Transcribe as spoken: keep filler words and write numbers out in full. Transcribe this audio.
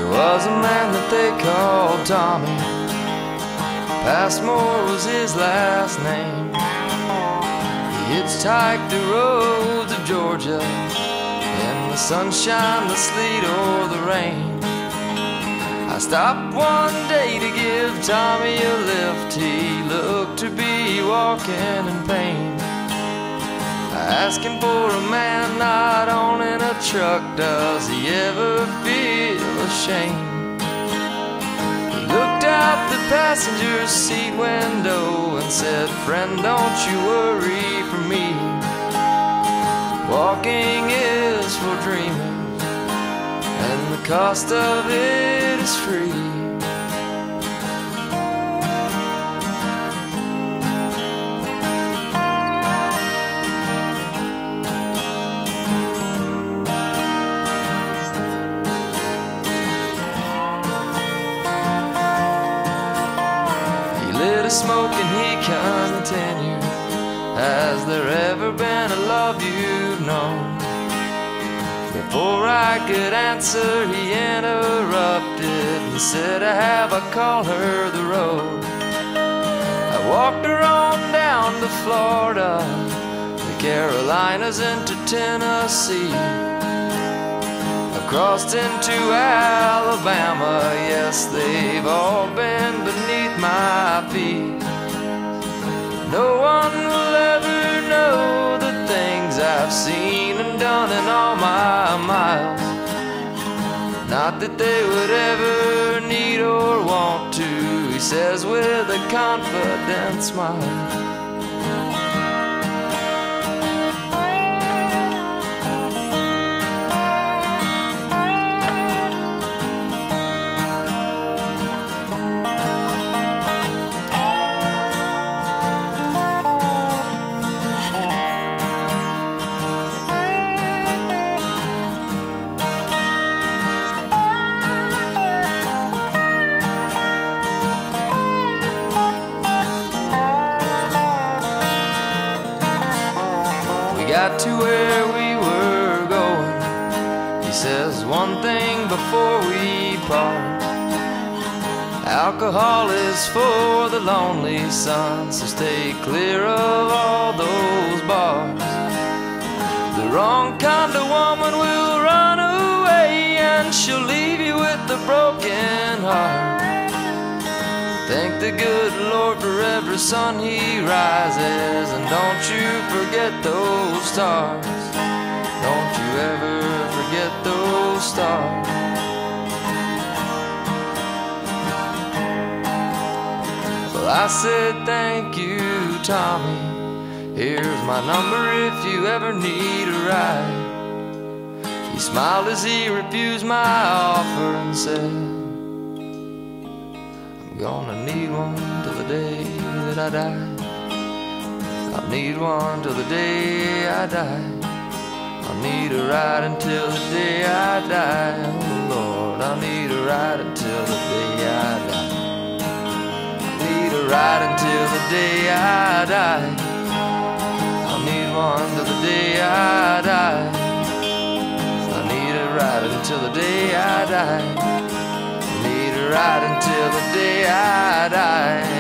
was a man that they called Tommy. Passmore was his last name. He hitchhiked the roads of Georgia in the sunshine, the sleet, or the rain. I stopped one day to give Tommy a lift. He looked to be walking in pain. I asked him for a man not owning a truck, does he ever feel ashamed? He looked out the passenger seat window and said, friend, don't you worry for me. Walking is for dreamers, and the cost of it is free. Smoke and he continued, has there ever been a love you've known? Before I could answer, he interrupted and said, I have, I call her the road. I walked her on down to Florida, the Carolinas, into Tennessee. I've crossed into Alabama, yes, they've all been beneath my feet. No one will ever know the things I've seen and done in all my miles. Not that they would ever need or want to, he says with a confident smile. Got to where we were going. He says one thing before we part: alcohol is for the lonely son, so stay clear of all those bars. The wrong kind of woman will run away, and she'll leave you with a broken heart. Thank the good Lord for every sun he rises, and don't you forget those stars. Don't you ever forget those stars. Well, I said thank you, Tommy. Here's my number if you ever need a ride. He smiled as he refused my offer and said, gonna need one till the day that I die. I'll need one till the day I die. I'll need a ride until the day I die. Oh Lord, I'll need a ride until the day I die. I'll need a ride until the day I die. I'll need one till the day I die. I need a ride until the day I die. Need a ride until the day I die.